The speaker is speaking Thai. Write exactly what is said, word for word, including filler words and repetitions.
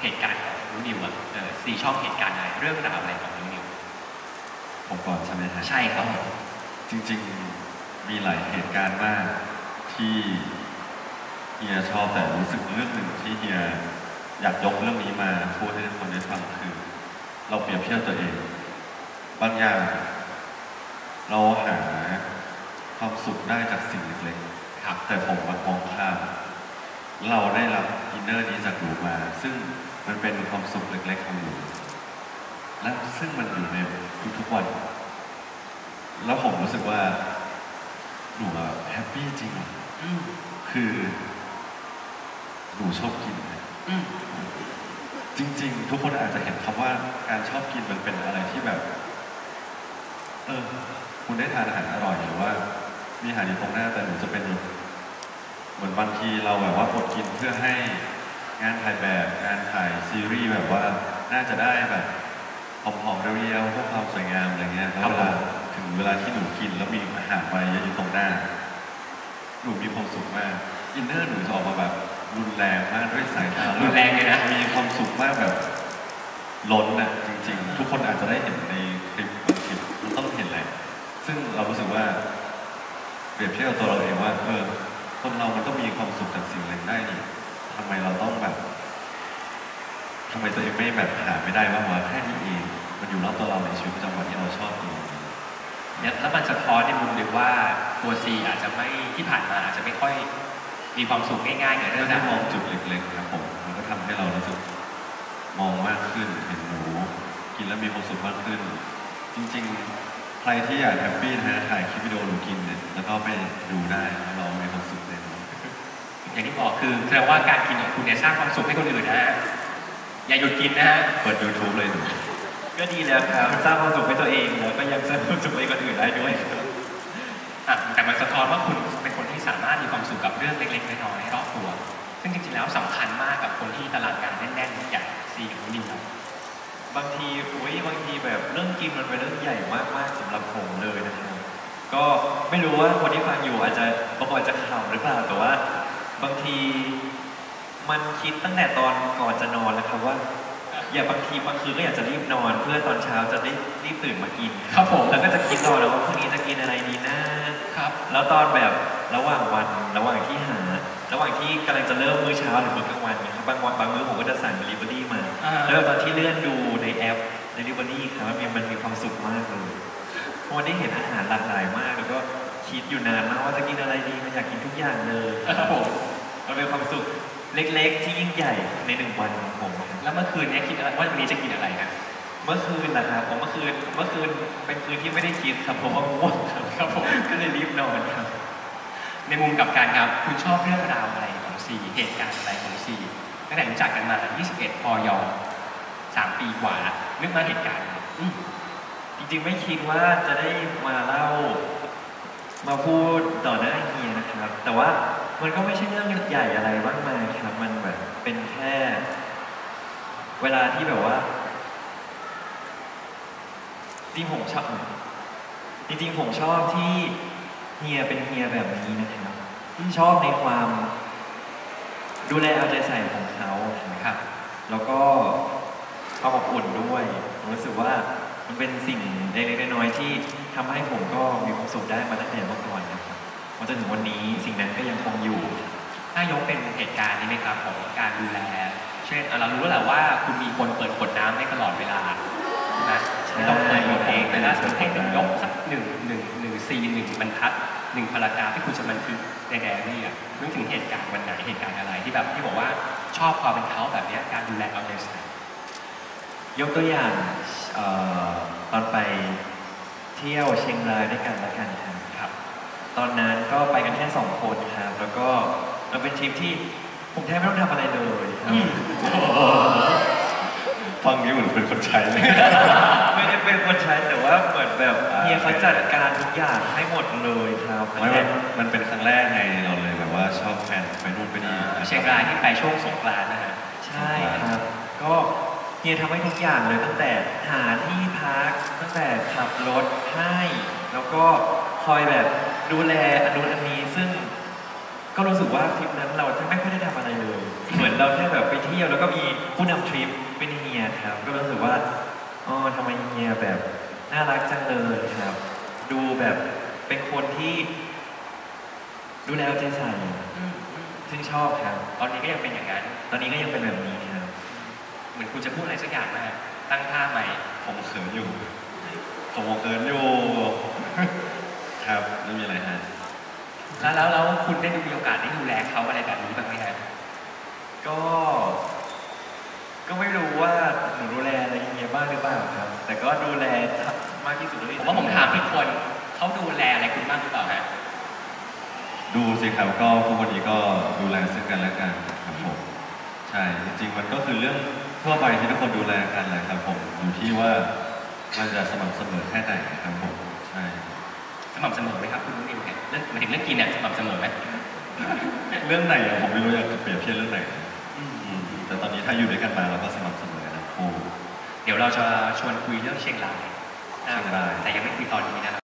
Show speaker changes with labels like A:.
A: เหตุการณ์ของนิวนิวอ่ะเออซีชอบเหตุการณ์อะไรเรื่องราวอะไรของนิวนิว
B: ผมก่อนใช่ไหมฮะ
A: ใช่ครับ
B: จริงๆมีหลายเหตุการณ์มากที่เฮียชอบแต่รู้สึกเรื่องหนึ่งที่เฮียอยากยกเรื่องนี้มาพูดให้ทุกคนได้ฟังคือเราเปรียบเทียบตัวเองบางอย่างเราหาความสุขได้จากสิ่งเล็กๆครับแต่ผมมองข้ามเราได้รับอินเนอร์นี้จากหนูมาซึ่งมันเป็นความสุขเล็กๆของหนูและซึ่งมันอยู่ในทุกๆวันแล้วผมรู้สึกว่าหนูแฮปปี้จริงคือหนูชอบกินจริงๆทุกคนอาจจะเห็นคำว่าการชอบกินมันเป็นอะไรที่แบบเออคุณได้ทานอาหารอร่อยหรือว่ามีอาหารอยู่ตรงหน้าแต่หนูจะเป็นเหมือนบางทีเราแบบว่าอดกินเพื่อให้งานถ่ายแบบงานถ่ายซีรีส์แบบว่าน่าจะได้แบบหอมๆเรียวๆเพื่อความสวยงามอะไรเงี้ยแล้วเวลาถึงเวลาที่หนูกินแล้วมีอาหารมาเยอะอยู่ตรงหน้าหนูมีความสุขมากอินเนอร์หนูจะออกมาแบบรุนแรงมากด้วยสายตา
A: รุนแรงเลยนะ
B: มีความสุขมากแบบล้นน่ะจริงๆทุกคนอาจจะได้เห็นในคลิปบางคลิปมันต้องเห็นแหละซึ่งเรารู้สึกว่าเปรียบเทียบกับตัวเราเองว่าเออคนเรามันต้องมีความสุขจากสิ่งเล็กได้นี่ทำไมเราต้องแบบทำไมตัวเองไม่แบบหาไม่ได้บ้างวะแค่นี้เองมันอยู่รอบตัวเราในชีวิตประจำวันที่เราชอบเอง
A: เนี่ยแล้วมันสะท้อนในมุมหนึ่งว่าตัวซีอาจจะไม่ที่ผ่านมาอาจจะไม่ค่อยมีความสุขง่ายๆอย่างเรื่อง
B: นั้นมองจุดเล็กๆครับผมมันก็ทำให้เรารู้สึกมองมากขึ้นเห็นหนูกินแล้วมีความสุขมากขึ้นจริงๆใครที่อยากแฮปปี้นะถ่ายคลิปวิดีโอหนูกินเนี่ยแล้วก็ไปดูได้เรามีความสุขเลย
A: อย่างที่บอกคือแสดงว่าการกินของคุณเนี่ยสร้างความสุขให้คนอื่นนะฮะอย่าหยุดกินนะฮะ
B: เปิด ยูทูบ เลยหนู
C: ก็ดีแล้วครับสร้างความสุขให้ตัวเองแล้วก็ยังสร้างความสุขให้คนอื่นได้ด้วย
A: แต่มันสะท้อนว่าคุณเป็นคนที่สามารถมีความสุขกับเรื่องเล็กๆน้อยๆรอบตัวซึ่งจริงๆแล้วสำคัญมากกับคนที่ตารางงานแน่นๆอย่างซีกับนิวครับ
C: บางทีโอ้ยบางทีแบบเรื่องกินมันเป็นเรื่องใหญ่มากๆสำหรับผมเลยนะครับก็ไม่รู้ว่าคนที่ฟังอยู่อาจจะบางคนอาจจะขำหรือเปล่าแต่ว่าบางทีมันคิดตั้งแต่ตอนก่อนจะนอนแล้วครับว่าอย่าบางทีบางคืนก็อยากจะรีบนอนเพื่อตอนเช้าจะได้รีบตื่นมากิน
A: ครับผม
C: แล้วก็จะคิดต่อแล้วว่าพรุ่งนี้จะกินอะไรดีนะครับแล้วตอนแบบระหว่างวันระหว่างที่หาระหว่างที่กำลังจะเริ่มมื้อเช้าหรือมื้อกลางวันเนี่ยครับบางวันบางมื้อผมก็จะสั่ง delivery มาแล้วตอนที่เลื่อนดูในแอป delivery ครับมันมีมันมีความสุขมากเลยเพราะได้เห็นอาหารหลากหลายมากแล้วก็คิดอยู่นานมากว่าจะกินอะไรดีมันอยากกินทุกอย่างเลย
A: ครับผม
C: มันเป็นความสุขเล็กๆที่ยิ่งใหญ่ในหนึ่งวันของผม
A: แล้วเมื่อคืนนี้คิดว่าวันนี้จะกินอะไรนะ
C: เมื่อคืนนะครับผมเมื่อคืนเมื่อคืนเป็นคืนที่ไม่ได้คิดครับผมว่าง่วงครับ
A: ครับผม
C: ก็เลยรีบนอนครับ
A: ในมุมกับการครับคุณชอบเรื่องราวอะไรของซีเหตุการณ์อะไรของซีตั้งแต่รู้จักกันมายี่สิบเอ็ดปยสามปีกว่านึกมาเหตุการณ์
C: จริงๆไม่คิดว่าจะได้มาเล่ามาพูดต่อหน้าเฮียนะครับแต่ว่ามันก็ไม่ใช่เรื่องใหญ่อะไรมากมายครับมันแบบเป็นแค่เวลาที่แบบว่าจริงผมชอบจริงๆผมชอบที่เฮียเป็นเฮียแบบนี้นะครับชอบในความดูแลเอาใจใส่ของเขาครับแล้วก็ความอบอุ่นด้วยผมรู้สึกว่ามันเป็นสิ่งเล็กๆน้อยๆที่ทำให้ผมก็มีความสุขได้มาตั้งแต่เมื่อก่อนนะครับมาจนถึงวันนี้สิ่งนั้นก็ยังคงอยู่
A: ถ้ายกเป็นเหตุการณ์นี้ไหมครับของการดูแลเช่นเรารู้แหละว่าคุณมีคนเปิดขวดน้ำให้ตลอดเวลานะไม่ต้องเปิดยกเองแต่ถ้าให้เป็นยกสักหนึ่งหนึ่งหนึ่งซีหนึ่งบรรทัดหนึ่งพารากราฟที่คุณจะบันทึกในไดอารี่อ่ะนึกถึงเหตุการณ์วันไหนเหตุการณ์อะไรที่แบบที่บอกว่าชอบความเป็นเขาแบบนี้การดูแลเอาใจใส่
C: ยกตัวอย่างตอนไปเที่ยวเชียงรายด้วยกันละกันครับตอนนั้นก็ไปกันแค่สองคนครับแล้วก็เราเป็นทริปที่ผมแทบไม่ต้องทำอะไรเลยครับ
B: ฟังนี้เหมือนเป็นคนใช้เลย
C: ไม่ได้เป็นคนใช้แต่ว่าเหมือนแบบเฮียเขาจัดการทุกอย่างให้หมดเลยครับ
B: ไม่มันเป็นครั้งแรกไงเราเลยแบบว่าชอบแฟนไปนู่นไปนี่
A: เชียงรายที่ไปช่วงสงกรานต์นะฮะ
C: ใช่ครับก็เฮียทำให้ทุกอย่างเลยตั้งแต่หาที่พักตั้งแต่ขับรถให้แล้วก็คอยแบบดูแลอนุอันนี้ซึ่งก็รู้สึกว่าทริปนั้นเราแทบไม่ค่อยได้ทำอะไรเลย เหมือนเราแค่แบบไปเที่ยวแล้วก็มีผู้นำทริปเป็นเฮียครับ ก็รู้สึกว่าอ๋อทำไมเฮียแบบน่ารักจังเลยครับ ดูแบบเป็นคนที่ดูแลเอาใจใส่
A: อืมอืม
C: ซึ่งชอบครับ
A: ตอนนี้ก็ยังเป็นอย่างนั้น
C: ตอนนี้ก็ยังเป็นแบบนี้ครับ
A: เหมือนคุณจะพูดอะไรสักอย่างมาตั้งท่าใหม่
B: ผมเขินอยู่ ผมเขินอยู่ ครับไม่มีอะไรฮะ
A: แล้วแล้วแล้วคุณได้มีโอกาสได้ดูแลเขาอะไรแบบนี้บ้างไหมฮะ
C: ก็ ก็ไม่รู้ว่าหนูดูแลอะไรเฮียบ้างหรือเปล่าครับ แต่ก็ดูแลมากที่สุดเลย
A: ผมว่าผมถามทุกคนเขาดูแลอะไรคุณบ้างหรือเปล่าฮะ
B: ดูสิครับก็ทุกวันนี้ก็ดูแลซึ่งกันและกันครับผมใช่จริงๆมันก็คือเรื่องทั่วไปที่ทุกคนดูแลกันแหละครับผมอยู่ที่ว่ามันจะสม่ำเสมอแค่ไหนครับผมใช่
A: สม่ำเสมอไหมครับคุณนุ่นนิวเนี่ยเรื่องหมายถึงเรื่องกินเนี่ยสม่ำเสมอไหม
B: เรื่องไหนอะผมไม่รู้อยากจะเปรียบเทียบเรื่องไหน
A: อืม
B: อืมแต่ตอนนี้ถ้าอยู่ด้วยกันมาเราก็สม่ำเสมอกันทั้งคู่
A: เดี๋ยวเราจะชวนคุยเรื่องเชียงราย
B: เชียงราย
A: แต่ยังไม่คุยตอนนี้นะครับ